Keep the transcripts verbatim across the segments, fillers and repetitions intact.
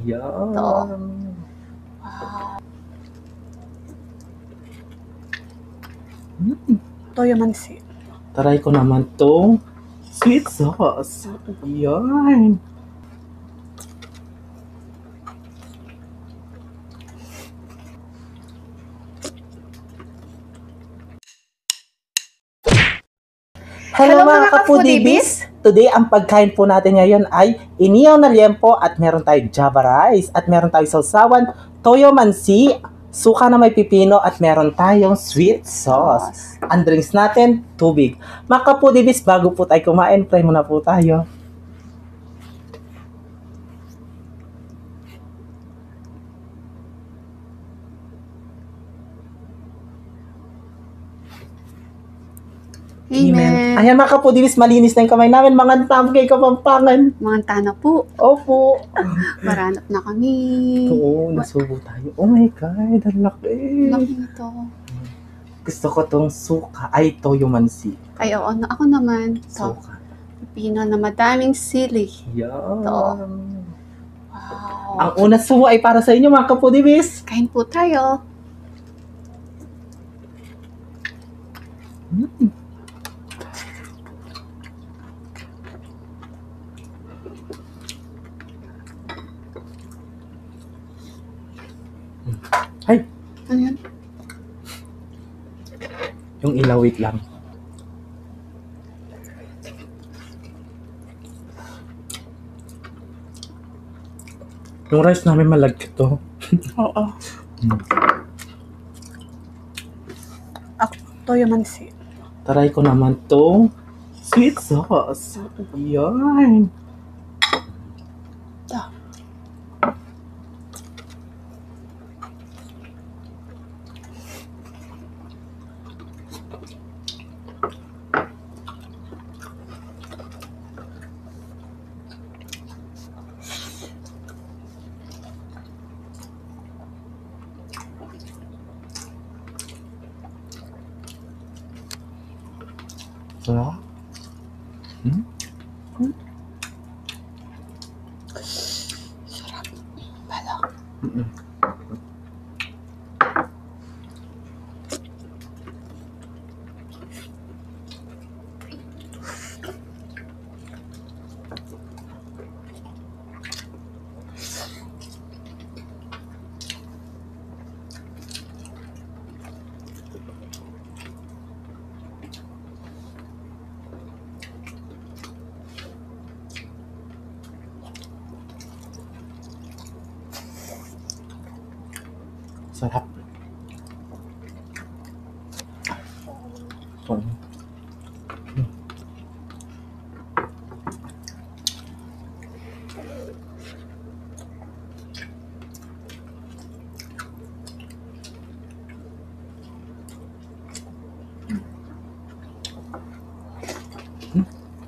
Yan. Ito. Wow. Mm. Toyo mansi. Try ko naman tong sweet sauce. Yan. Hello, Hello, mga mga kapudibis! Today, ang pagkain po natin ngayon ay inihaw na liempo at meron tayong java rice at meron tayong sausawan, toyo mansi, suka na may pipino at meron tayong sweet sauce. Ang drinks natin, tubig. Mga kapudibis, bago po tayo kumain, try muna po tayo. Amen. Ayan mga kapudibis, malinis na yung kamay namin. Mga tam kay Kapampangan. Mga tana po. Opo. Maranap na kami. Oo, nasubo tayo. Oh my God, ang laki. Laki nito. Gusto ko tong suka, ay toyo mansi. Ay, oo. na- Ako naman. Ito. Suka. Pipino na madaming sili. Yan. Ito. Wow. Ang una suwa ay para sa inyo mga kapudibis. Kain po tayo. Mm. Ay, Ano yan? yung ilawit lang. Yung rice namin malagkit to. Oo. Hmm. Ako, toyo mansi. Try ko naman tong sweet sauce. Yan. Ito. Sarap. Hmm? Sarap. Bala. Mm-mm. Sarap. So, hmm. Hmm.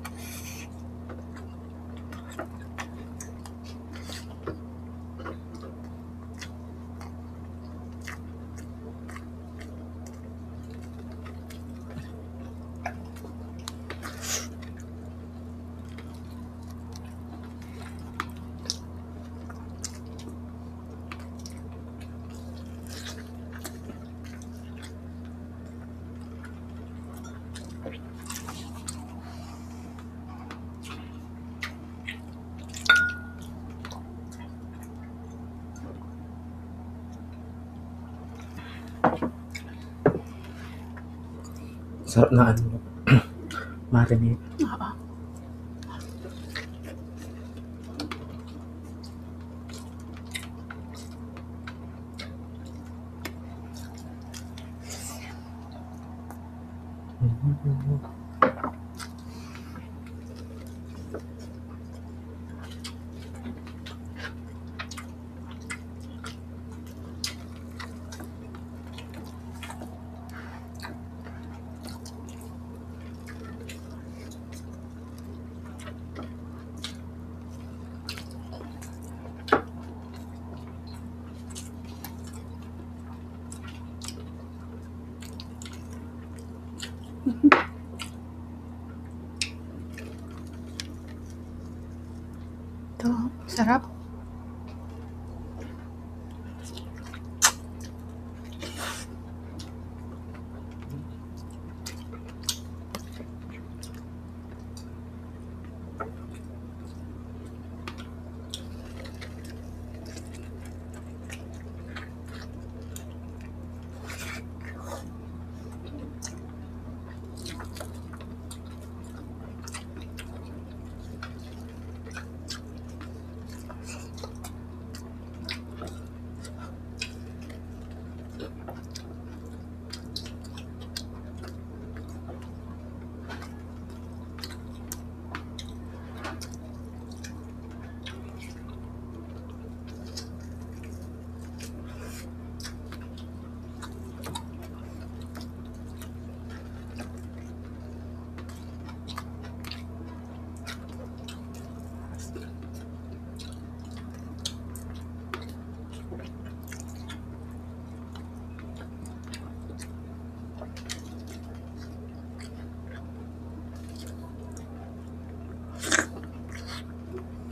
Sarap na ano. Marinate. Oo. Ito. Sarap.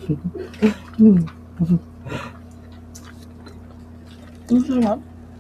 Ang sarap.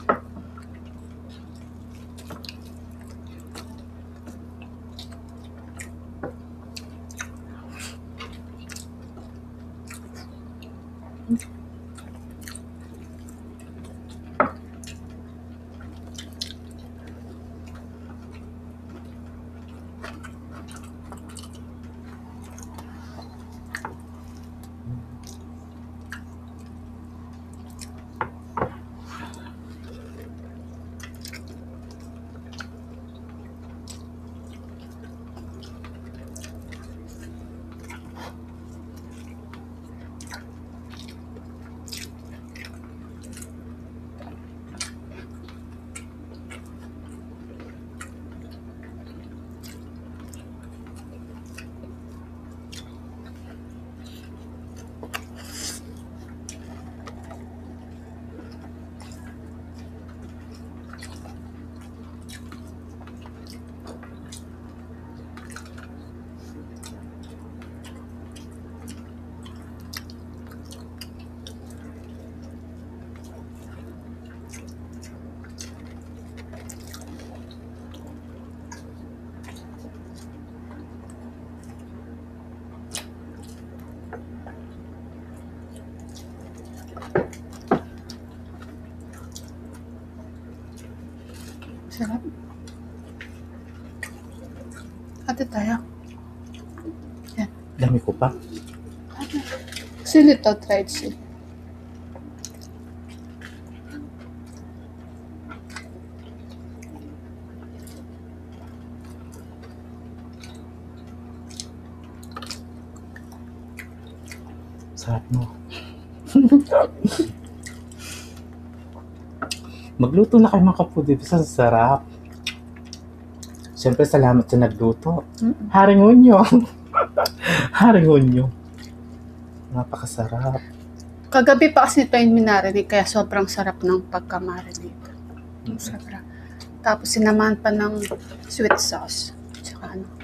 Sarap. Ate tayo. Yan. Dami ko pa. Sili to, tried sili. Sarap mo. Magluto na kayo mga kapudibis. Ang sarap. Siyempre, salamat sa nagluto. Mm-mm. Haring unyo. Haring unyo. Napakasarap. Kagabi pa kasi ito yung minarinig, kaya sobrang sarap ng pagka-marinate. Mm. Sarap. Tapos sinamahan pa ng sweet sauce. Tsaka ano.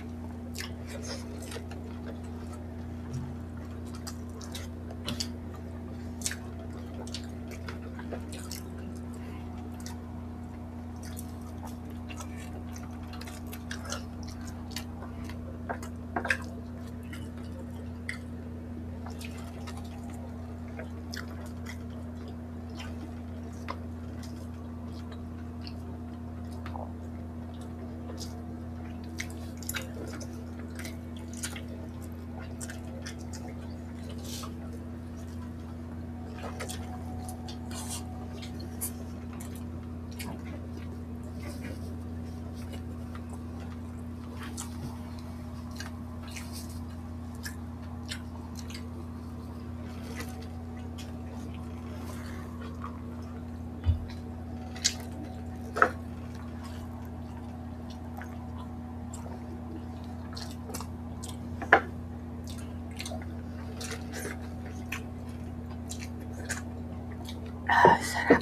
Ah, sarap.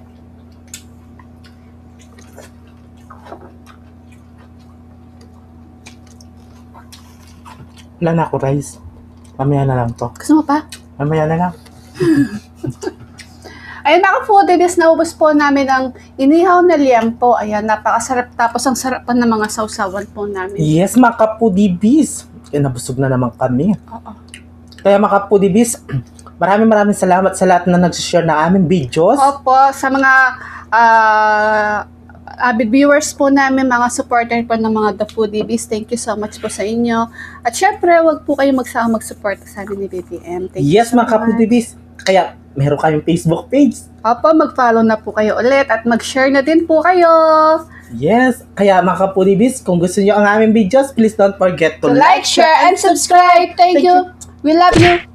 Wala na ako, rice. Mamaya na lang to. Gusto mo pa? Mamaya na lang. Ayun, mga foodies, naubos po namin ang inihaw na liempo. Ayan, napakasarap. Tapos ang sarap pa ng mga sausawan po namin. Yes, mga kapudibis. Eh, nabusog na naman kami. Oo. Kaya mga kapudibis, maraming maraming salamat sa lahat na nag-share na aming videos. Opo, sa mga ah, avid viewers po namin, mga supporter po ng mga The Foodies, thank you so much po sa inyo. At syempre, wag po kayong magsama mag-support sa amin ni B B M. Thank you Yes, so mga much. kapudibis. Kaya, meron kayong Facebook page. Opo, mag-follow na po kayo ulit at mag-share na din po kayo. Yes, kaya mga kapudibis, kung gusto niyo ang aming videos, please don't forget to So like, share, and subscribe. Thank Thank you. We love you.